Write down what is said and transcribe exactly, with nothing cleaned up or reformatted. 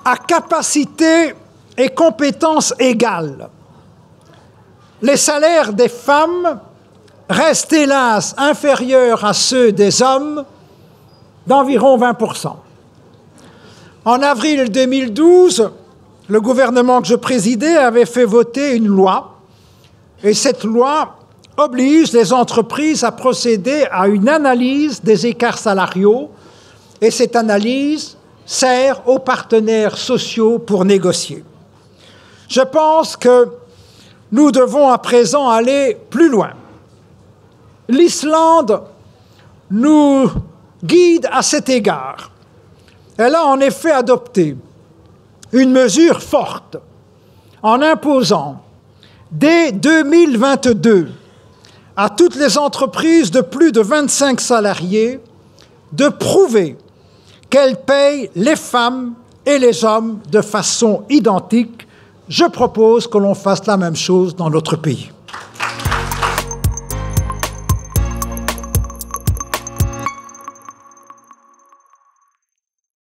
à capacité et compétences égales, les salaires des femmes restent hélas inférieurs à ceux des hommes d'environ vingt pour cent. En avril deux mille douze, le gouvernement que je présidais avait fait voter une loi, et cette loi oblige les entreprises à procéder à une analyse des écarts salariaux, et cette analyse sert aux partenaires sociaux pour négocier. Je pense que nous devons à présent aller plus loin. L'Islande nous guide à cet égard. Elle a en effet adopté une mesure forte en imposant dès deux mille vingt-deux à toutes les entreprises de plus de vingt-cinq salariés de prouver qu'elles payent les femmes et les hommes de façon identique. Je propose que l'on fasse la même chose dans notre pays.